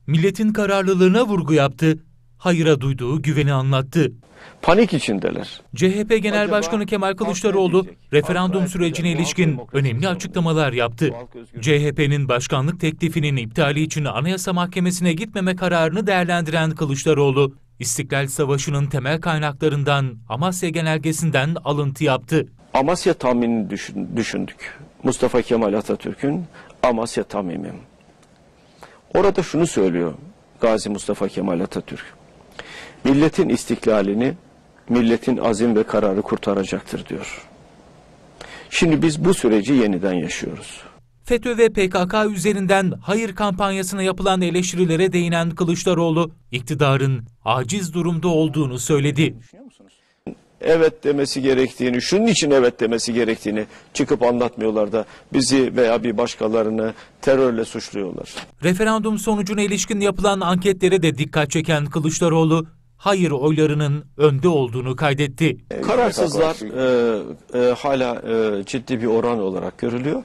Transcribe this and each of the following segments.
Milletin kararlılığına vurgu yaptı, hayıra duyduğu güveni anlattı. Panik içindeler. CHP Genel Başkanı Kemal Kılıçdaroğlu, referandum sürecine ilişkin önemli açıklamalar yaptı. CHP'nin başkanlık teklifinin iptali için Anayasa Mahkemesi'ne gitmeme kararını değerlendiren Kılıçdaroğlu, İstiklal Savaşı'nın temel kaynaklarından Amasya Genelgesi'nden alıntı yaptı. Amasya Tamimini düşündük. Mustafa Kemal Atatürk'ün Amasya Tamimi. Orada şunu söylüyor Gazi Mustafa Kemal Atatürk. Milletin istiklalini, milletin azim ve kararı kurtaracaktır diyor. Şimdi biz bu süreci yeniden yaşıyoruz. FETÖ ve PKK üzerinden hayır kampanyasına yapılan eleştirilere değinen Kılıçdaroğlu, iktidarın aciz durumda olduğunu söyledi. Evet demesi gerektiğini, şunun için evet demesi gerektiğini çıkıp anlatmıyorlar da bizi veya bir başkalarını terörle suçluyorlar. Referandum sonucuna ilişkin yapılan anketlere de dikkat çeken Kılıçdaroğlu, hayır oylarının önde olduğunu kaydetti. Kararsızlar hala ciddi bir oran olarak görülüyor.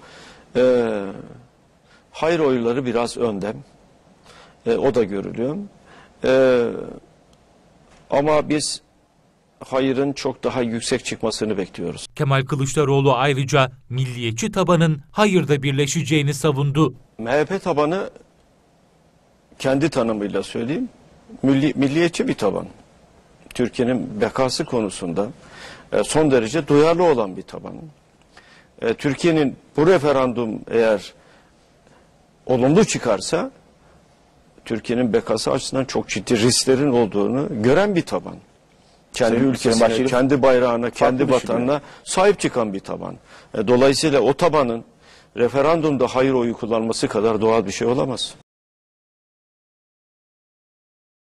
Hayır oyları biraz önde. O da görülüyor. Ama biz hayırın çok daha yüksek çıkmasını bekliyoruz. Kemal Kılıçdaroğlu ayrıca milliyetçi tabanın hayırda birleşeceğini savundu. MHP tabanı kendi tanımıyla söyleyeyim, milliyetçi bir taban. Türkiye'nin bekası konusunda son derece duyarlı olan bir taban. Türkiye'nin bu referandum eğer olumlu çıkarsa Türkiye'nin bekası açısından çok ciddi risklerin olduğunu gören bir taban. Kendi ülkesine, kendi bayrağına, kendi vatanına sahip çıkan bir taban. Dolayısıyla o tabanın referandumda hayır oyu kullanması kadar doğal bir şey olamaz.